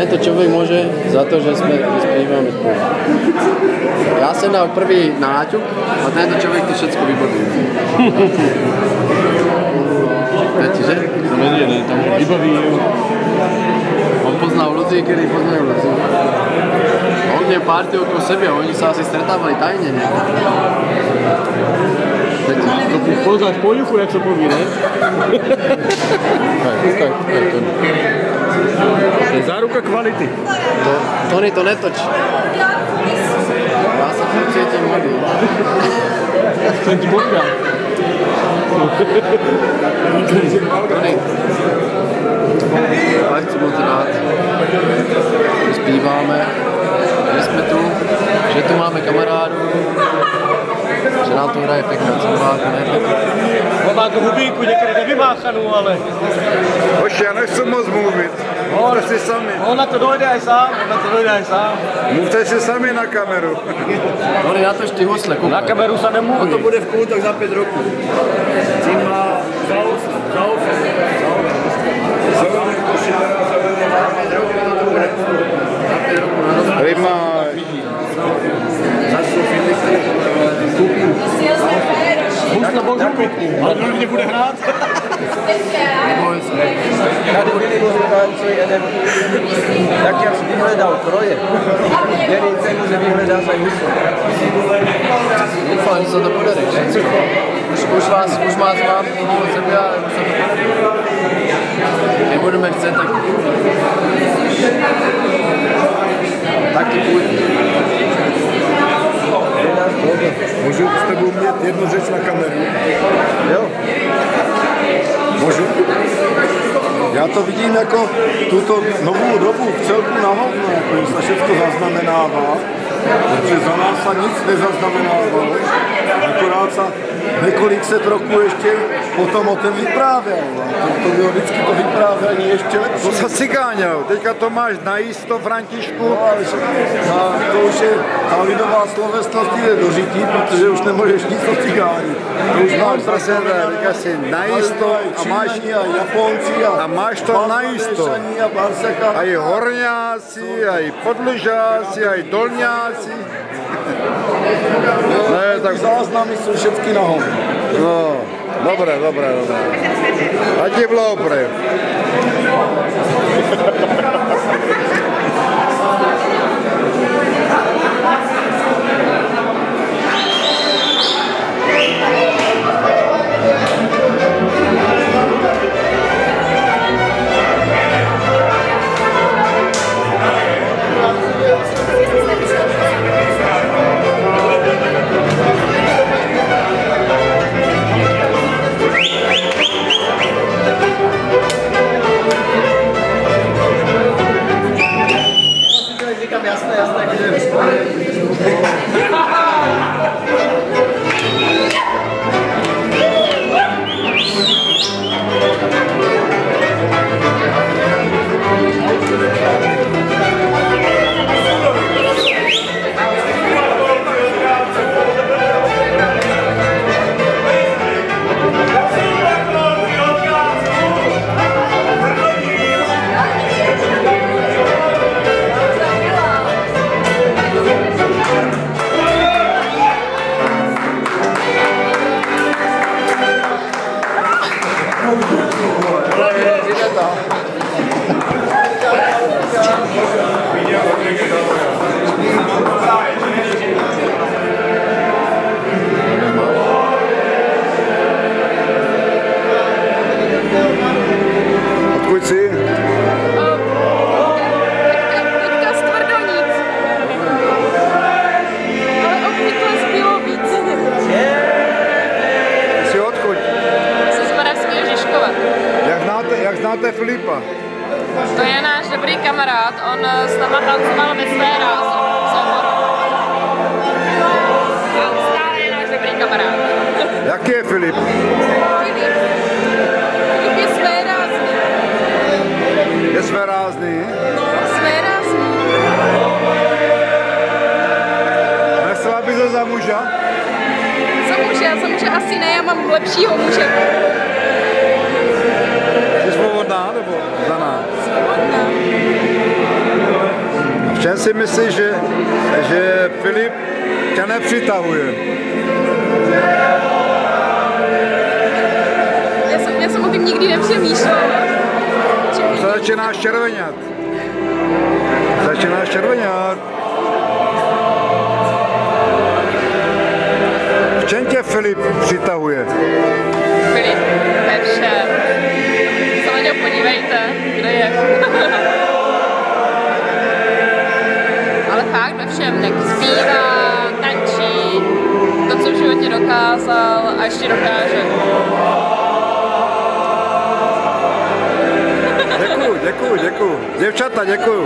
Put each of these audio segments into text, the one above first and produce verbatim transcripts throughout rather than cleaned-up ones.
to člověk může za to, že jsme zpíváme spolu. Já jsem dal první náťuk a tento člověk to všechno vybodil. Teď, že? To není, ne, tam vybaví. On poznal lidi, kteří poznají lidi. On měl party okolo sebe, oni se asi stretávali tajně někde. Trochu poznat po juchu, jak se poví, ne? Tak, tak, tak, to. To je záruka kvality. To, Tony, to netoč. Já se furt cítím mladý. Jsem ti potkal. Tony. Ale chci moc rád. My zpíváme, že jsme tu, že tu máme kamarádu, že nám to hraje pěkná cymbálka, ne pěkná. On má tu hubínku někdy nevymáchanou, ale... Hoši, já nechci moc mluvit. Mluvte si sami. On na to dojde aj sám, on na to dojde aj sám. Mluvte si sami na kameru. Tony, natoč ty husle, koukaj. Na kameru se nemluví. On to bude v kultách za pět roků. Cimba, zaus, zaus, Rýma. Hus na božu, ale kdo mě bude hrát? Tady muzikánci jeden, tak jak si vyhledal kroje, který se může vyhledat za husle. Doufám, že se to podaří. Už, už vás, už vás mám od sebe a už se to podaří. Nebudeme chcet, tak... Taky půjde. Můžu s tebou mít jednu řeč na kameru? Jo. Můžu? Já to vidím jako tuto novou dobu v celku na hovno, jako že se všechno zaznamenává, protože za nás se nic nezaznamenávalo, akorát se několik set roků ještě potom o tom vyprávěl. To, to bylo vždycky to vyprávění ještě lepší. To se cigáňou, teďka to máš najisto, Františku. No, ale no, to už je, ta lidová slovesnost jde do žití, protože už nemůžeš nic o cigání. To už máš zase, teďka si najisto a máš i Japonci a, a máš to najisto. A i horňáci, a i podlužáci, a i dolňáci. Ne, tak záznamy jsou všechny na hovno. No, dobré, dobré, dobré. A ti bylo dobré. Jasné, jasné, když Odkud jsi? Teďka z Tvrdonic. Ale obvykle z Bílovic. Jsi odkud? Jsem z Moravského Žižkova. Jak znáte, jak znáte Filipa? To je náš dobrý kamarád, on s náma tancoval ve své rázu. A on stále je náš dobrý kamarád. Jaký je Filip? Filip. Filip je své rázný. Je své rázný? No, své rázný. Nechcela by se za muža? Za muže, za muže asi ne, já mám lepšího muže. Jsi svobodná nebo za nás? Svobodná. si myslíš, že, že Filip tě nepřitahuje? Já jsem, já jsem o tím nikdy nepřemýšlela. Začínáš červeňat. Začínáš červeňat. V čem tě Filip přitahuje? Filip, ve všem. Se na něho podívejte, kde je. Ale fakt ve všem, tak zpívá, tančí, to, co v životě dokázal a ještě dokáže. Děkuju, děkuju, děkuju. Děvčata, děkuju.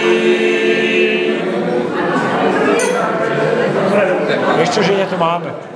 Ještě, že něco máme.